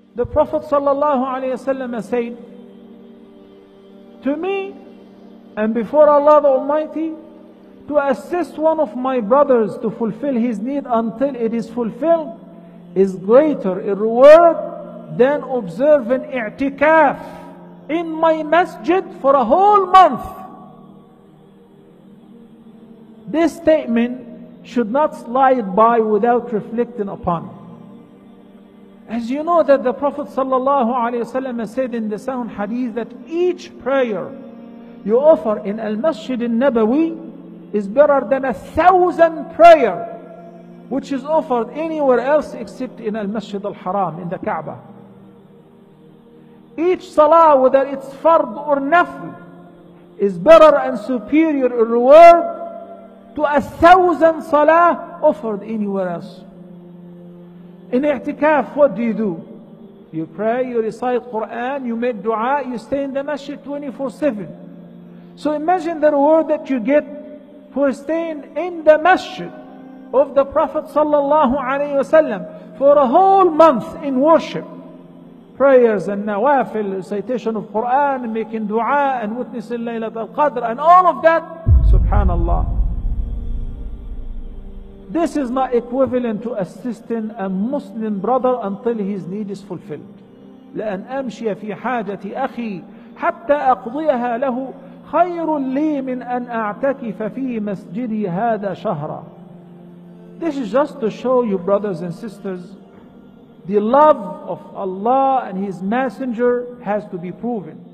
The Prophet ﷺ said, to me and before Allah the Almighty, to assist one of my brothers to fulfill his need until it is fulfilled is greater in reward than observing i'tikaf in my masjid for a whole month. This statement should not slide by without reflecting upon. As you know that the Prophet ﷺ said in the sound hadith that each prayer you offer in Al-Masjid Al-Nabawi is better than 1,000 prayer which is offered anywhere else except in Al-Masjid Al-Haram, in the Kaaba. Each salah, whether it's fard or nafl, is better and superior in reward to 1,000 salah offered anywhere else. In i'tikaf, what do? You pray, you recite Quran, you make dua, you stay in the masjid 24/7. So imagine the reward that you get for staying in the masjid of the Prophet ﷺ for a whole month in worship. Prayers and nawafil, recitation of Quran, making dua and witnessing Laylat al-Qadr and all of that. Subhanallah. This is not equivalent to assisting a Muslim brother until his need is fulfilled. لأن أمشي في حاجة أخي حتى أقضيها له خير لي من أن أعتكف في مسجدي هذا شهرا. This is just to show you, brothers and sisters, the love of Allah and His Messenger has to be proven.